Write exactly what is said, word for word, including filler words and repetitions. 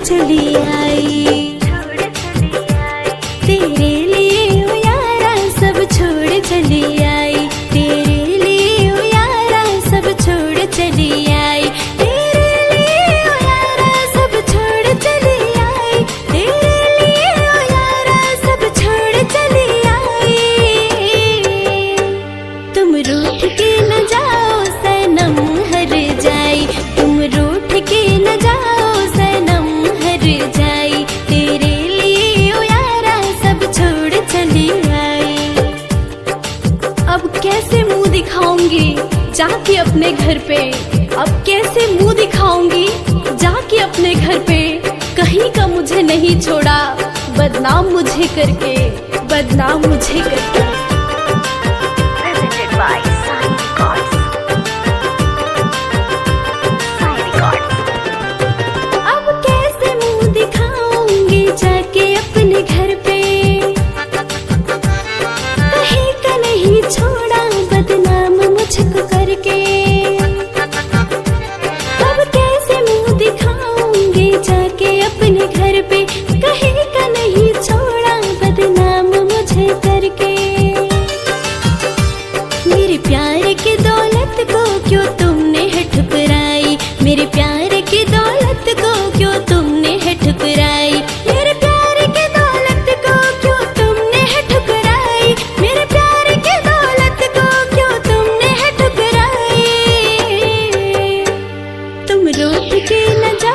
चली आई। तेरे लिए ओ यारा सब छोड़ चली आई। तेरे लिए ओ यारा सब छोड़ चली आई। तेरे लिए ओ यारा सब छोड़ चली आई। तेरे लिए ओ यारा सब छोड़ चली आई। तुम रूठ के न जाओ सनम हर जाई। तुम रूठ के न जाओ सनम हर जाई। तेरे लिए ओ यारा सब छोड़ चली आई। अब कैसे मुंह दिखाऊंगी जाके अपने घर पे। अब कैसे मुंह दिखाऊंगी जाके अपने घर पे। कहीं का मुझे नहीं छोड़ा बदनाम मुझे करके, बदनाम मुझे करके। Presented by Sai Records. Sai Records. अब कैसे मुंह दिखाऊंगी जाके अपने घर पे। कहीं का नहीं छोड़ा बदनाम मुझको करके। अब कैसे मुंह दिखाऊंगी जाके अपने घर पे। कहीं का नहीं छोड़ा बदनाम मुझे करके। मेरे प्यार की दौलत को क्यों तुमने है ठुकराई। मेरे प्यार की दौलत को क्यों तुमने है ठुकराई। मेरे प्यार की दौलत को क्यों तुमने है ठुकराई। मेरे प्यार की दौलत को क्यों तुमने है ठुकराई। तुम रूठ के न